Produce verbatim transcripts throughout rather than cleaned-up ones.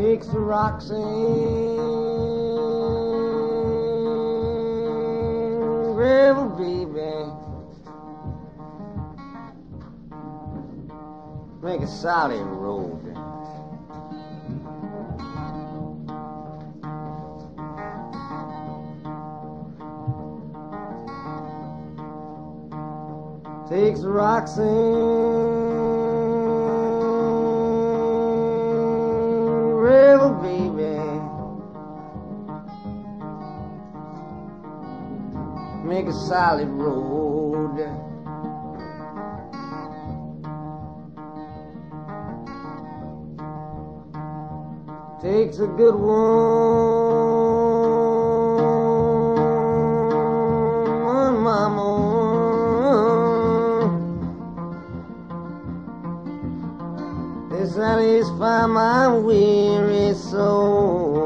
takes the rocks and gravel, baby, make a solid road. Takes the rocks and gravel, baby, make a solid road. Takes a good one, mama, to satisfy my weary soul.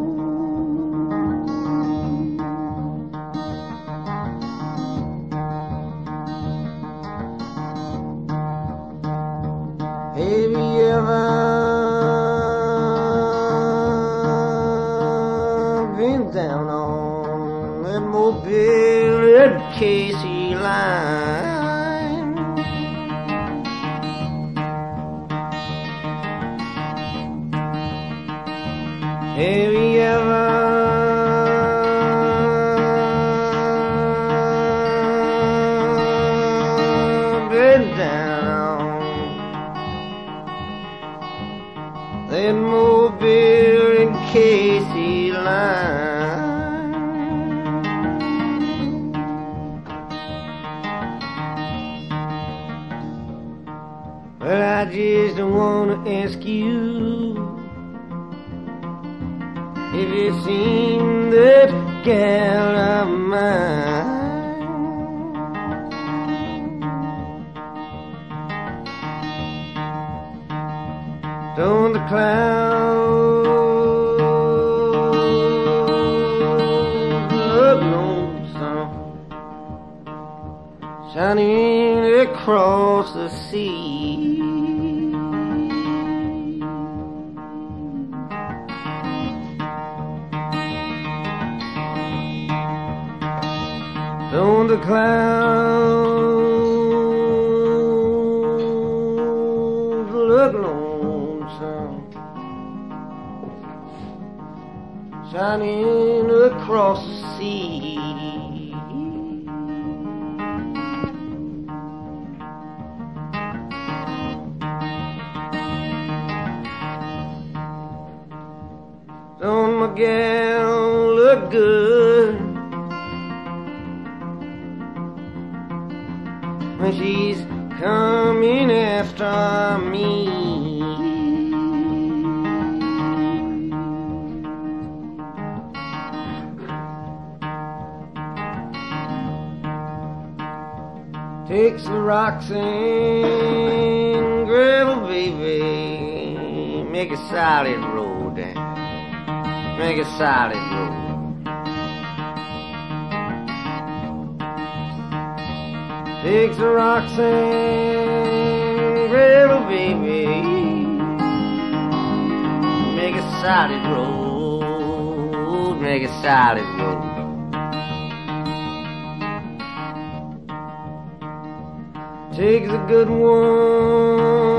Have you ever been down on that Mobile Red Casey line? Have you ever been down that Mobile and Casey line? Well, I just want to ask you, if you seen that gal of mine? Don't the clouds look lonesome shining across the sea? Don't the clouds look lonesome shining across the sea? Don't my gal look good when she's coming after me? Takes the rocks and gravel, baby, make a solid road, make a solid road. Takes the rocks and gravel, baby, make a solid road, make a solid road. Takes a good one,